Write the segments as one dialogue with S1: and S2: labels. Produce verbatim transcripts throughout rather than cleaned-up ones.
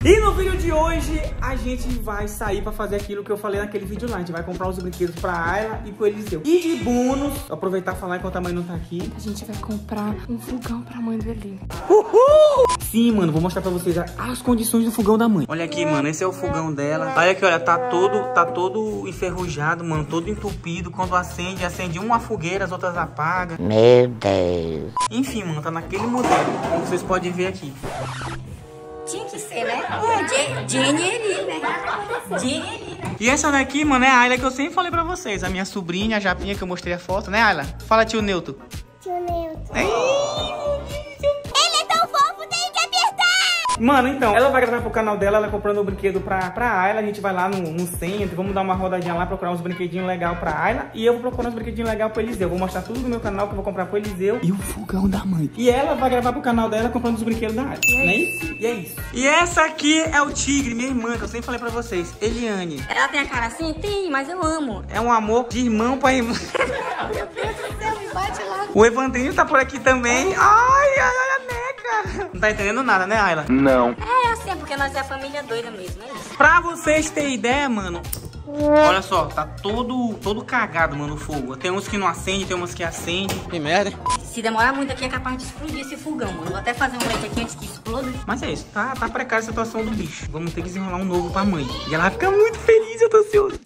S1: E no vídeo de hoje, a gente vai sair pra fazer aquilo que eu falei naquele vídeo lá. A gente vai comprar os brinquedos pra Ayla e pro Eliseu. E de bônus, aproveitar e falar enquanto a mãe não tá aqui,
S2: a gente vai comprar um fogão pra mãe do Eli.
S1: Uhul! Sim, mano, vou mostrar pra vocês as condições do fogão da mãe. Olha aqui, mano, esse é o fogão dela. Olha aqui, olha, tá todo, tá todo enferrujado, mano, todo entupido. Quando acende, acende uma fogueira, as outras apagam.
S3: Meu Deus.
S1: Enfim, mano, tá naquele modelo, como vocês podem ver aqui.
S4: Tinha que ser, né? É, dinheirinho, né? Dinheirinho.
S1: E essa daqui, mano, é a Ayla que eu sempre falei pra vocês. A minha sobrinha, a Japinha, que eu mostrei a foto, né, Ayla? Fala, tio Newton.
S5: Tio Newton.
S1: Ei.
S5: Ele é tão fofo, tem que apertar!
S1: Mano, então, ela vai gravar pro canal dela, ela comprando o brinquedo pra, pra Ayla. A gente vai lá no, no centro, vamos dar uma rodadinha lá, procurar uns brinquedinhos legais pra Ayla. E eu vou procurar uns brinquedinhos legais pro Eliseu. Vou mostrar tudo no meu canal que eu vou comprar pro Eliseu. E o fogão da mãe. E ela vai gravar pro canal dela comprando os brinquedos da Ayla. Não é isso? E é isso. E essa aqui é o Tigre, minha irmã, que eu sempre falei pra vocês. Eliane.
S4: Ela tem a cara assim? Tem, mas eu amo.
S1: É um amor de irmão pra irmã.
S4: Meu Deus do céu, me bate lá.
S1: O Evandrinho tá por aqui também. Ai, ai, ai, a neca. Não tá entendendo nada, né, Ayla?
S3: Não.
S4: É assim, é porque nós é a família doida mesmo, é isso.
S1: Pra vocês terem ideia, mano, olha só, tá todo, todo cagado, mano, o fogo. Tem uns que não acende, tem uns que acende. Que merda.
S4: Se demorar muito aqui é capaz de explodir esse fogão, mano. Vou até fazer um leite aqui antes que exploda.
S1: Mas é isso, tá, tá precária a situação do bicho. Vamos ter que desenrolar um novo pra mãe. E ela vai ficar muito feliz, eu tô ansioso.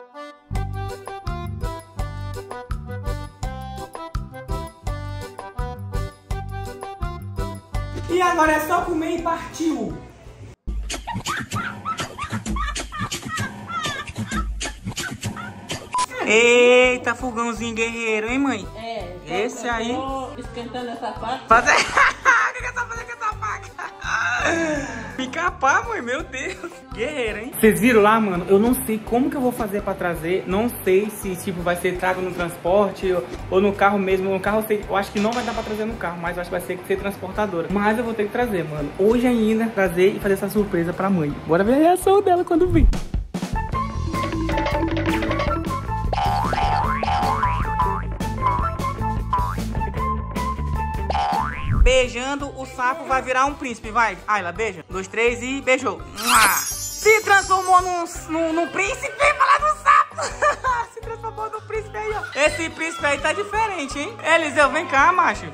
S1: E agora é só comer e partiu. Eita, fogãozinho guerreiro, hein, mãe?
S6: É.
S1: Esse aí.
S6: Esquentando essa faca.
S1: Fazer. O que que essa fazer com essa faca? Me capar, mãe, meu Deus. Guerreiro, hein? Vocês viram lá, mano? Eu não sei como que eu vou fazer pra trazer. Não sei se, tipo, vai ser trago no transporte ou, ou no carro mesmo. No carro eu, sei, eu acho que não vai dar pra trazer no carro, mas eu acho que vai ser que ser transportadora. Mas eu vou ter que trazer, mano. Hoje ainda, trazer e fazer essa surpresa pra mãe. Bora ver a reação dela quando vir. Beijando, o sapo vai virar um príncipe, vai. Ayla, beija. Um, dois, três e beijou. Se transformou num, num, num príncipe, falar do sapo. Se transformou num príncipe aí, ó. Esse príncipe aí tá diferente, hein? Eliseu, vem cá, macho.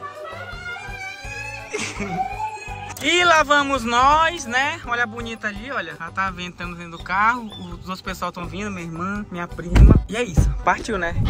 S1: E lá vamos nós, né? Olha a bonita ali, olha. Ela tá vendo, estamos dentro do carro. Os outros pessoal estão vindo, minha irmã, minha prima. E é isso, partiu, né?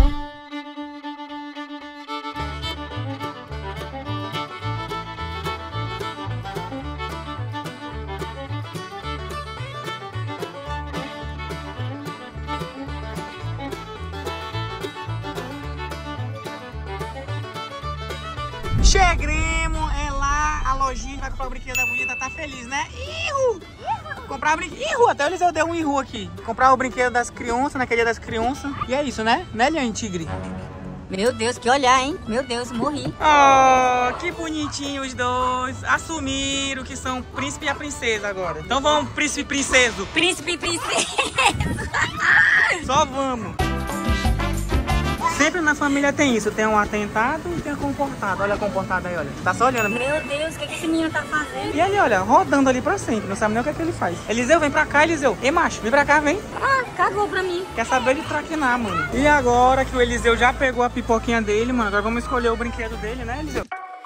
S1: Chegremos, é lá, a lojinha vai comprar o brinquedo da bonita, tá feliz, né? Ihu! Comprar o brinquedo, ihu, até o Eliseu deu um ihu aqui. Comprar o brinquedo das crianças, naquele dia das crianças. E é isso, né? Né, Eliane, tigre?
S4: Meu Deus, que olhar, hein? Meu Deus, morri.
S1: Oh, que bonitinho os dois. Assumiram que são príncipe e a princesa agora. Então vamos, príncipe e princeso.
S4: Príncipe e princesa.
S1: Só vamos. Sempre na família tem isso, tem um atentado e tem um comportado. Olha a comportada aí, olha. Tá só olhando.
S4: Meu Deus, o que, que esse menino tá fazendo?
S1: E ele, olha, rodando ali pra sempre. Não sabe nem o que é que ele faz. Eliseu, vem pra cá, Eliseu. Ei, macho, vem pra cá, vem.
S4: Ah, cagou pra mim.
S1: Quer saber de traquinar, mano. E agora que o Eliseu já pegou a pipoquinha dele, mano, agora vamos escolher o brinquedo dele, né, Eliseu?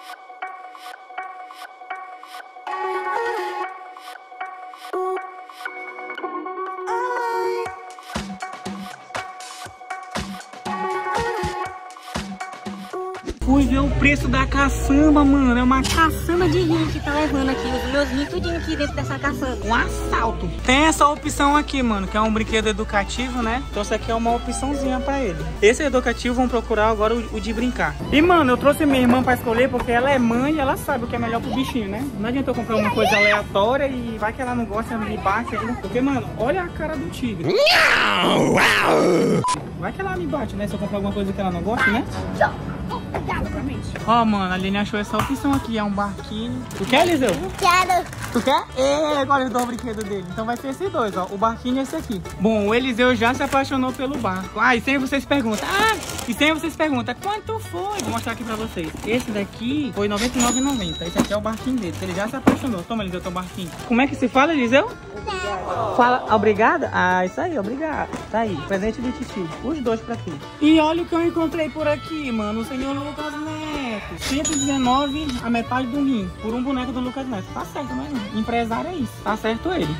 S1: Fui ver o preço da caçamba, mano. É uma
S4: Caçamba de rim que tá levando aqui. Os meus rins tudinho aqui dentro dessa caçamba.
S1: Um assalto. Tem essa opção aqui, mano, que é um brinquedo educativo, né? Então essa aqui é uma opçãozinha pra ele. Esse é educativo, vamos procurar agora o, o de brincar. E, mano, eu trouxe minha irmã pra escolher porque ela é mãe e ela sabe o que é melhor pro bichinho, né? Não adianta eu comprar uma coisa aleatória e vai que ela não gosta, ela me bate ainda. Porque, mano, olha a cara do tigre. Vai que ela me bate, né? Se eu comprar alguma coisa que ela não gosta, né?
S2: Exatamente.
S1: Ó, mano, a Aline achou essa opção aqui, é um barquinho. Tu quer, Eliseu?
S5: Quero.
S1: Tu quer? É, agora os dois brinquedos dele. Então vai ser esses dois, ó. O barquinho e esse aqui. Bom, o Eliseu já se apaixonou pelo barco. Ah, e sempre vocês perguntam. Ah, e sempre vocês perguntam, quanto foi? Vou mostrar aqui pra vocês. Esse daqui foi noventa e nove reais e noventa centavos. Esse aqui é o barquinho dele. Ele já se apaixonou. Toma, Eliseu, teu barquinho. Como é que se fala, Eliseu? Fala, obrigada? Ah, isso aí, obrigado. Tá aí, presente do titio. Os dois pra tu. E olha o que eu encontrei por aqui, mano. O senhor Lucas Neto. cento e dezenove a metade do rim. Por um boneco do Lucas Neto. Tá certo, né? Empresário é isso. Tá certo ele.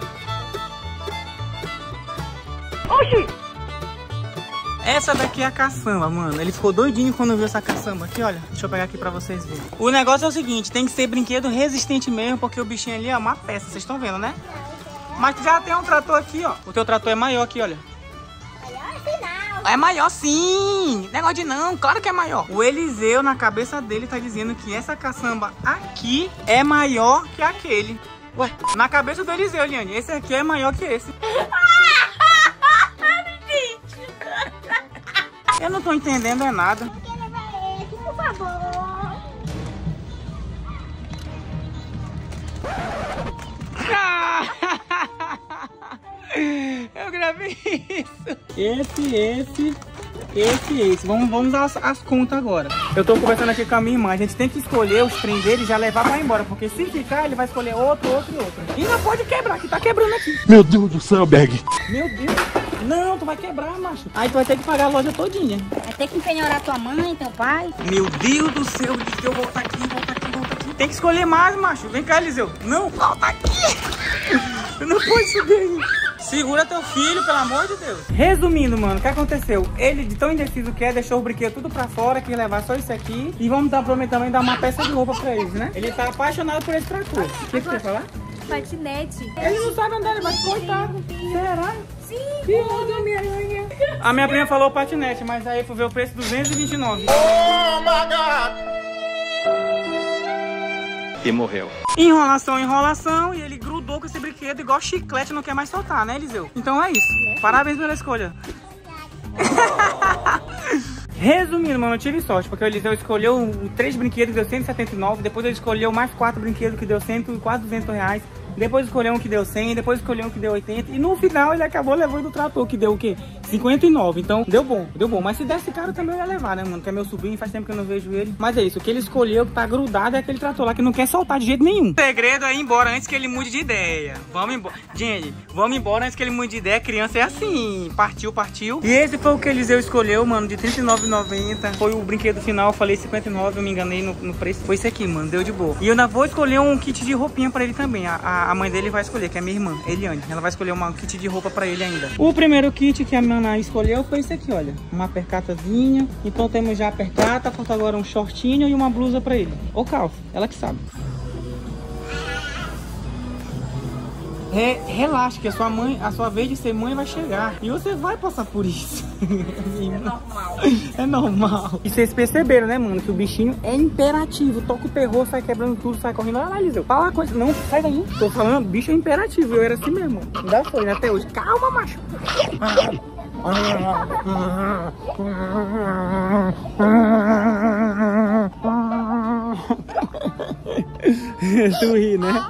S1: Oxi! Essa daqui é a caçamba, mano. Ele ficou doidinho quando viu essa caçamba aqui, olha. Deixa eu pegar aqui pra vocês verem. O negócio é o seguinte, tem que ser brinquedo resistente mesmo, porque o bichinho ali é uma peça, vocês estão vendo, né? Mas já tem um trator aqui, ó. O teu trator é maior aqui, olha. É maior sim! Negócio de não, claro que é maior. O Eliseu, na cabeça dele, tá dizendo que essa caçamba aqui é maior que aquele. Ué, na cabeça do Eliseu, Eliane, esse aqui é maior que esse. Eu não tô entendendo é nada.
S5: Por favor.
S1: Eu gravei isso. Esse, esse, esse, esse. Vamos, vamos dar as, as contas agora. Eu tô conversando aqui com a minha irmã. A gente tem que escolher os trem dele e já levar pra embora. Porque se ficar, ele vai escolher outro, outro e outro. E não pode quebrar, que tá quebrando aqui.
S3: Meu Deus do céu, Berg.
S1: Meu Deus. Não, tu vai quebrar, macho. Aí tu vai ter que pagar a loja todinha.
S4: Vai ter que empenhorar tua mãe, teu pai.
S1: Meu Deus do céu, Eliseu, volta aqui, volta aqui, volta aqui. Tem que escolher mais, macho. Vem cá, Eliseu. Não, volta aqui. Eu não pode subir aí. Segura teu filho, pelo amor de Deus. Resumindo, mano, o que aconteceu? Ele, de tão indeciso que é, deixou o brinquedo tudo pra fora, quis levar só isso aqui. E vamos dar prometer também dar uma peça de roupa pra eles, né? Ele tá apaixonado por esse trator. O que, que você quer falar?
S2: Patinete.
S1: Ele não sabe andar, ele vai coitado. Será? Sim. Que onda, minha rainha. A minha prima falou patinete, mas aí fui ver o preço duzentos e vinte e nove.
S3: Oh, my God. E morreu.
S1: Enrolação, enrolação, e ele grudou com esse brinquedo igual chiclete, não quer mais soltar, né, Eliseu? Então é isso. Parabéns pela escolha. Resumindo, mano, eu tive sorte, porque o Eliseu escolheu três brinquedos que deu cento e setenta e nove, depois ele escolheu mais quatro brinquedos que deu cem, quase duzentos reais. Depois escolheu um que deu cem, depois escolheu um que deu oitenta. E no final ele acabou levando o trator, que deu o quê? cinquenta e nove. Então deu bom, deu bom. Mas se desse caro também eu ia levar, né, mano? Que é meu sobrinho, faz tempo que eu não vejo ele. Mas é isso, o que ele escolheu, que tá grudado, é aquele trator lá que não quer soltar de jeito nenhum. O segredo é ir embora antes que ele mude de ideia. Vamos embora. Gente, vamos embora antes que ele mude de ideia. Criança é assim. Partiu, partiu. E esse foi o que Eliseu escolheu, mano, de trinta e nove reais e noventa centavos. Foi o brinquedo final, eu falei cinquenta e nove, eu me enganei no, no preço. Foi esse aqui, mano, deu de boa. E eu ainda vou escolher um kit de roupinha pra ele também. A, a, a mãe dele vai escolher, que é minha irmã, Eliane. Ela vai escolher um kit de roupa pra ele ainda. O primeiro kit que a minha mãe escolheu foi esse aqui, olha. Uma percatazinha. Então temos já a percata, falta agora um shortinho e uma blusa pra ele. Ou calça, ela que sabe. Re, relaxa, que a sua mãe, a sua vez de ser mãe vai chegar. E você vai passar por isso. É normal. É normal. E vocês perceberam, né, mano, que o bichinho é imperativo. Toca o terror, sai quebrando tudo, sai correndo. Olha lá, Eliseu. Fala uma coisa. Não, sai daí. Tô falando, bicho é imperativo. Eu era assim mesmo. Ainda foi, né, até hoje. Calma, macho. Tu ri, né?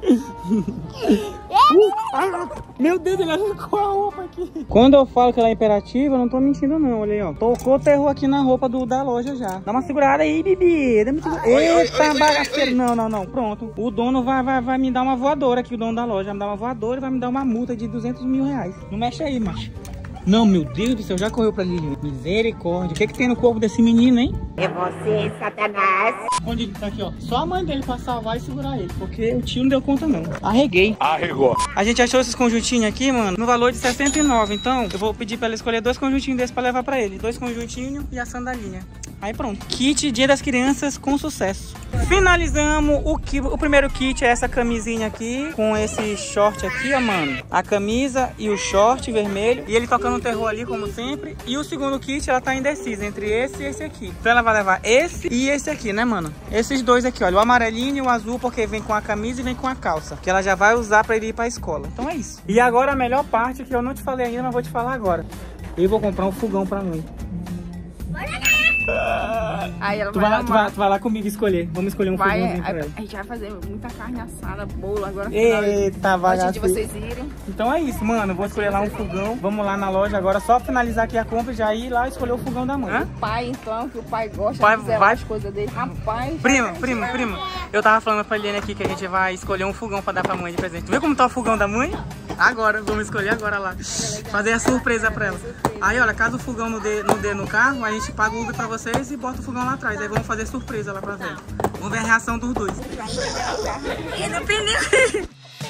S1: Uh, ah, meu Deus, ele arrancou a roupa aqui. Quando eu falo que ela é imperativa, eu não tô mentindo não, olha aí, ó. Tocou terror aqui na roupa do, da loja já. Dá uma segurada aí, Bibi. Dá uma segurada. Eita, bagaceiro. Não, não, não, pronto. O dono vai, vai, vai me dar uma voadora aqui, o dono da loja. Vai me dar uma voadora e vai me dar uma multa de duzentos mil reais. Não mexe aí, macho. Não, meu Deus do céu, já correu pra ali. Misericórdia. O que que tem no corpo desse menino, hein?
S5: É você, Satanás.
S1: Onde ele tá aqui, ó? Só a mãe dele pra salvar e segurar ele, porque o tio não deu conta, não. Arreguei.
S3: Arregou.
S1: A gente achou esses conjuntinhos aqui, mano, no valor de sessenta e nove. Então, eu vou pedir pra ela escolher dois conjuntinhos desses pra levar pra ele. Dois conjuntinhos e a sandalinha. Aí pronto. Kit Dia das Crianças com sucesso. Finalizamos o, ki o primeiro kit é essa camisinha aqui, com esse short aqui, ó, mano. A camisa e o short vermelho. E ele tocando um terror ali, como sempre. E o segundo kit, ela tá indecisa entre esse e esse aqui. Então ela vai levar esse e esse aqui, né, mano? Esses dois aqui, olha. O amarelinho e o azul, porque vem com a camisa e vem com a calça. Que ela já vai usar pra ele ir pra escola. Então é isso. E agora a melhor parte, que eu não te falei ainda, mas vou te falar agora. Eu vou comprar um fogão pra mãe.
S2: Aí ela
S1: Tu
S2: vai,
S1: vai, lá, tu,
S2: amar.
S1: vai, tu vai lá comigo escolher. Vamos escolher um
S2: Vai,
S1: fogãozinho pra
S2: a,
S1: ela.
S2: a gente vai fazer muita carne assada, bolo agora.
S1: Eita,
S2: Antes
S1: vagabundo.
S2: de vocês irem.
S1: Então é isso, mano. Vou escolher lá um fogão. Vamos lá na loja agora. Só finalizar aqui a compra e já ir lá escolher o fogão da mãe. Hã?
S2: O pai, então, que o pai gosta
S1: Pai
S2: de zelar
S1: vai-
S2: as coisas dele. Rapaz.
S1: Prima, prima, prima. Eu tava falando pra Eliane aqui que a gente vai escolher um fogão pra dar pra mãe de presente. Tu vê como tá o fogão da mãe? Agora, vamos escolher agora lá. Fazer a surpresa pra ela. Aí, olha, caso o fogão não dê, não dê no carro, a gente paga o Uber pra vocês e bota o fogão lá atrás. Aí vamos fazer surpresa lá pra ver. Vamos ver a reação dos dois. Independente.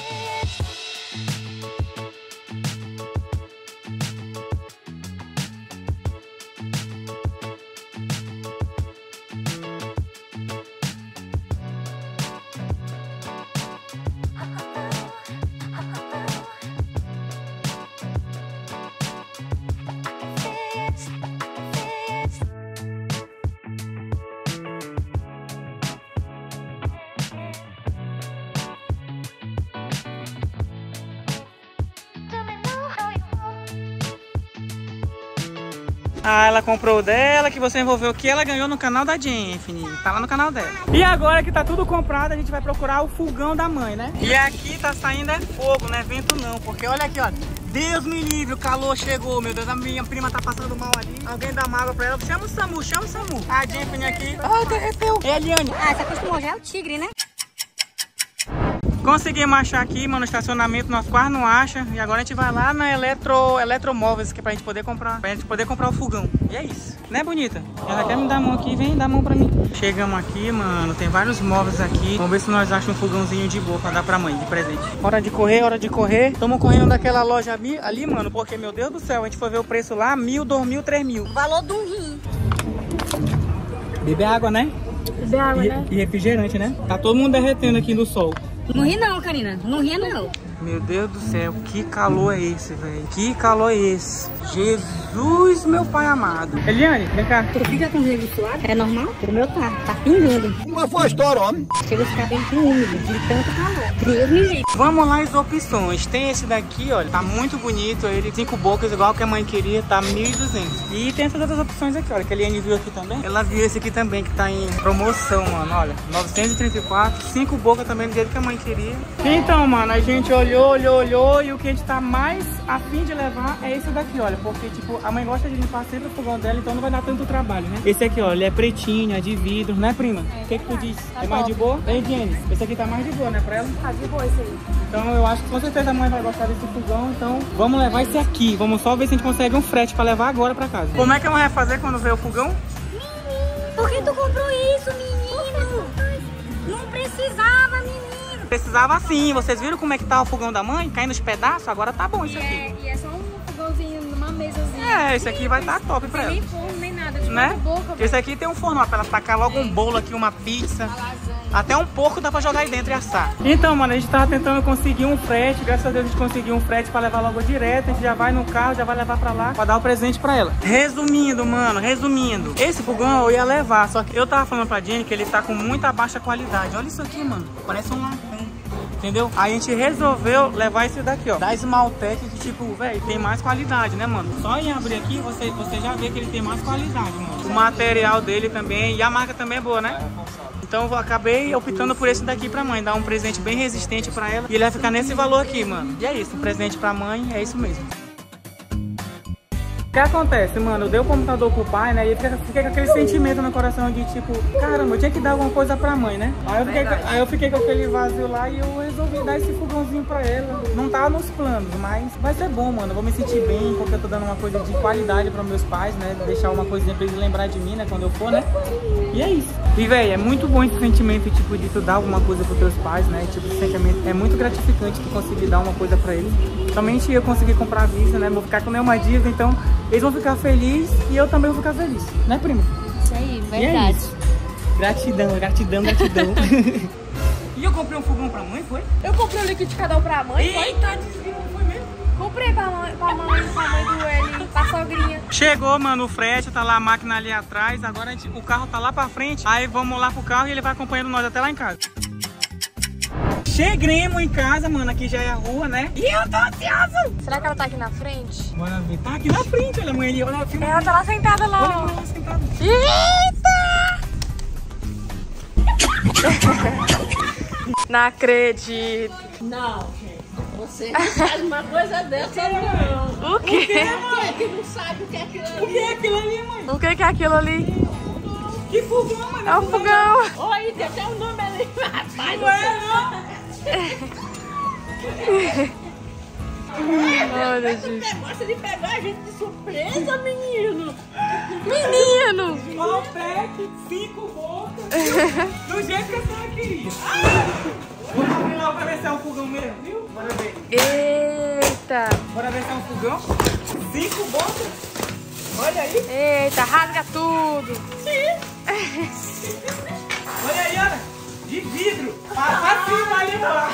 S1: Ah, ela comprou o dela, que você envolveu que ela ganhou no canal da Jennifer. Tá lá no canal dela. E agora que tá tudo comprado, a gente vai procurar o fogão da mãe, né? E aqui tá saindo é fogo, não é vento não. Porque olha aqui, ó. Deus me livre, o calor chegou, meu Deus. A minha prima tá passando mal ali. Alguém dá uma água pra ela. Chama o Samu, chama o Samu. A Jennifer aqui. Ah, derreteu. É, Eliane.
S4: Ah, se acostumou já é o tigre, né?
S1: Conseguimos achar aqui, mano, no estacionamento, nós quase não acha. E agora a gente vai lá na Eletro, Eletromóveis, que é pra gente poder comprar, pra gente poder comprar o fogão. E é isso, né, bonita? Ela quer me dar a mão aqui, vem dar a mão pra mim. Chegamos aqui, mano, tem vários móveis aqui. Vamos ver se nós achamos um fogãozinho de boa pra dar pra mãe, de presente. Hora de correr, hora de correr. Estamos correndo daquela loja ali, ali, mano, porque, meu Deus do céu, a gente foi ver o preço lá, mil, dois mil, três mil.
S4: Valor de um rim.
S1: Beber água, né?
S2: Beber água,
S1: E,
S2: né?
S1: e refrigerante, né? Tá todo mundo derretendo aqui no sol.
S4: Não ri não, Karina. Não ria não.
S1: Meu Deus do céu, que calor é esse, velho? Que calor é esse? Jesus, meu pai amado. Eliane, vem cá.
S4: Tu fica com o joelho suado? É normal? O meu tá. Tá pingando.
S3: Uma foi a história, homem.
S4: Chega esse cabelo úmido, de tanto calor. Deus me livre.
S1: Vamos lá as opções. Tem esse daqui, olha. Tá muito bonito ele. Cinco bocas, igual que a mãe queria. Tá mil e duzentos. E tem essas outras opções aqui, olha. Que a Eliane viu aqui também. Ela viu esse aqui também, que tá em promoção, mano. Olha, novecentos e trinta e quatro. Cinco bocas também, do jeito que a mãe queria. Então, mano, a gente olhou, olhou, olhou. E o que a gente tá mais afim de levar é esse daqui, olha. Porque, tipo, a mãe gosta de limpar sempre o fogão dela, então não vai dar tanto trabalho, né? Esse aqui, ó, ele é pretinho, é de vidro, né, prima? O que que tu diz?
S2: Tá
S1: é mais
S2: top.
S1: de boa? Vem, Jenny. Esse aqui tá mais de boa, né, pra ela?
S2: Tá de boa esse aí.
S1: Então eu acho que com certeza a mãe vai gostar desse fogão, então vamos levar esse aqui. Vamos só ver se a gente consegue um frete pra levar agora pra casa. Como é que a mãe vai fazer quando ver o fogão?
S4: Por que tu comprou isso, menino? Não precisava, menino.
S1: Precisava sim. Vocês viram como é que tá o fogão da mãe? Caindo os pedaços? Agora tá bom isso aqui.
S2: É, e é só um fogãozinho numa mesazinha.
S1: É, esse aqui vai estar tá top pra ela.
S2: Nem forno, nem nada. De
S1: Né?
S2: boca,
S1: Esse aqui tem um forno, ó, pra ela tacar logo um bolo aqui, uma pizza. Até um porco dá pra jogar aí dentro e assar. Então, mano, a gente tava tentando conseguir um frete. Graças a Deus a gente conseguiu um frete pra levar logo direto. A gente já vai no carro, já vai levar pra lá pra dar o presente pra ela. Resumindo, mano, resumindo. Esse fogão eu ia levar, só que eu tava falando pra Jenny que ele tá com muita baixa qualidade. Olha isso aqui, mano. Parece um lacão. Entendeu? Aí a gente resolveu levar esse daqui, ó. Da Smaltec, que tipo, velho, tem mais qualidade, né, mano? Só em abrir aqui, você, você já vê que ele tem mais qualidade, mano. O material dele também, e a marca também é boa, né? Então eu acabei optando por esse daqui pra mãe. Dar um presente bem resistente pra ela. E ele vai ficar nesse valor aqui, mano. E é isso, um presente pra mãe, é isso mesmo. O que acontece, mano? Eu dei o computador pro pai, né? E fica, fiquei com aquele sentimento no coração de tipo, caramba, eu tinha que dar alguma coisa pra mãe, né? Aí eu, fiquei, aí eu fiquei com aquele vazio lá e eu resolvi dar esse fogãozinho pra ela. Não tava nos planos, mas vai ser bom, mano. Eu vou me sentir bem porque eu tô dando uma coisa de qualidade pros meus pais, né? Deixar uma coisinha pra eles lembrar de mim, né? Quando eu for, né? E é isso. E, velho, é muito bom esse sentimento, tipo, de tu dar alguma coisa pros teus pais, né? Tipo, esse sentimento é muito gratificante tu conseguir dar uma coisa pra eles. Somente eu consegui comprar a vista, né? Vou ficar com nenhuma dívida, então eles vão ficar felizes e eu também vou ficar feliz, né, primo?
S2: Isso aí,
S1: E é
S2: verdade.
S1: isso. Gratidão, gratidão, gratidão. E eu comprei um fogão pra mãe, foi?
S2: Eu comprei o liquidificador pra mãe.
S1: Eita, desvio, foi mesmo?
S2: Comprei pra mãe, pra mãe, pra mãe do Eli, pra sogrinha.
S1: Chegou, mano, o frete, tá lá a máquina ali atrás, agora a gente, o carro tá lá pra frente, aí vamos lá pro carro e ele vai acompanhando nós até lá em casa. Chegremos em casa, mano. Aqui já é a rua, né? E eu tô ansioso.
S2: Será que ela tá aqui na frente?
S1: Bora ver. Tá aqui na frente, olha a mãe ali. Olha o filme.
S2: Ela tá lá sentada lá.
S1: Olha a mãe lá sentada.
S2: Eita! Não acredito.
S6: Não, gente. Você não faz uma coisa dessa, não.
S2: O quê?
S6: Quem é que não sabe o que é aquilo ali?
S1: O que é aquilo ali, mãe?
S2: O que que é aquilo ali?
S1: Que fogão, mano?
S2: É um fogão.
S6: Oi, tem até o nome ali. Rapaz,
S1: Não é, não.
S2: Olha, gente.
S6: você gosta de pegar a gente de surpresa, menino.
S2: Menino.
S1: Malbec, cinco bocas. Do jeito que a senhora queria. Vamos abrir lá pra ver se é um fogão mesmo, viu? Bora ver.
S2: Eita.
S1: Bora ver se é um fogão. Cinco bocas. Olha aí.
S2: Eita, rasga tudo.
S1: Olha aí, olha. De vidro. Pra cima ali, ó.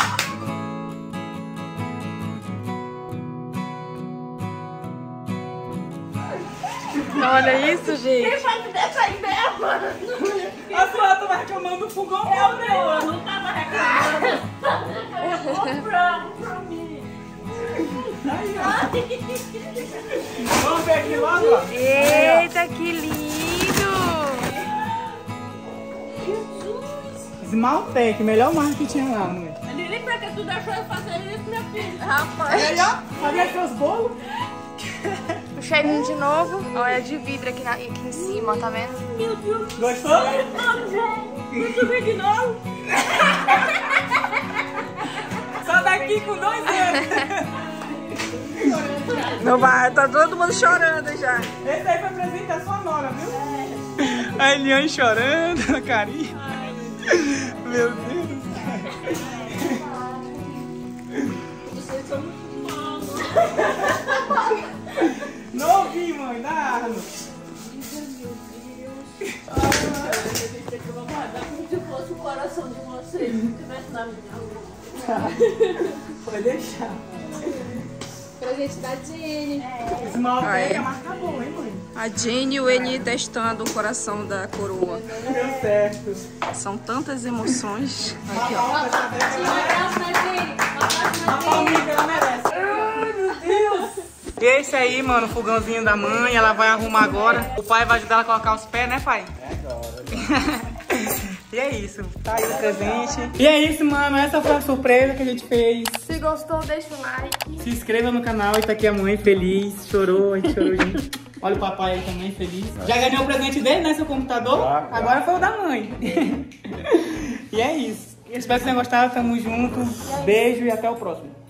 S2: Olha isso, gente.
S6: Quem vai me dar essa ideia, mano?
S1: A senhora tava reclamando do fogão.
S6: Eu não, eu não tava reclamando. Eu comprando pra mim.
S1: Aí, ó. Vamos ver aqui logo, ó.
S2: Eita, que lindo.
S1: Esmaltec, melhor marca que tinha lá, mãe.
S6: Lili, pra que tu deixou eu fazer isso, minha filha?
S2: Rapaz.
S1: Olha aí, ó. Cadê seus bolos?
S2: O cheirinho de novo. Olha, de vidro aqui, na, aqui em cima, tá vendo?
S6: Meu Deus.
S1: Gostou?
S6: Não, gente. Deixa eu ver de novo.
S1: Só daqui com dois anos.
S2: Não vai, tá todo mundo chorando já.
S1: Esse aí foi presente da sua nora, viu? A Eliane chorando, a carinha. Meu Deus.
S6: Vocês são muito maus.
S1: Não ouvi, mãe, dá Arno.
S6: Eu vou guardar como se fosse o coração de vocês. Se tivesse na minha mão.
S1: Pode deixar.
S2: Presente da Jenny.
S1: Esmaltec é marca boa, hein, mãe?
S7: A Jenny e o Eni testando o coração da coroa.
S1: Deu certo.
S7: São tantas emoções. Aqui, ó.
S1: A palminha que ela merece. Ai, meu Deus. E é esse aí, mano, o fogãozinho da mãe. Ela vai arrumar agora. O pai vai ajudar ela a colocar os pés, né, pai? É agora. E é isso. Tá aí o presente. E é isso, mano. Essa foi a surpresa que a gente fez.
S2: Se gostou, deixa o like.
S1: Se inscreva no canal. E tá aqui a mãe feliz. Chorou, a gente chorou junto. Olha o papai aí também feliz. Já ganhou o presente dele, né, seu computador? Agora foi o da mãe. E é isso. Espero que vocês tenham gostado. Tamo junto. Beijo e até o próximo.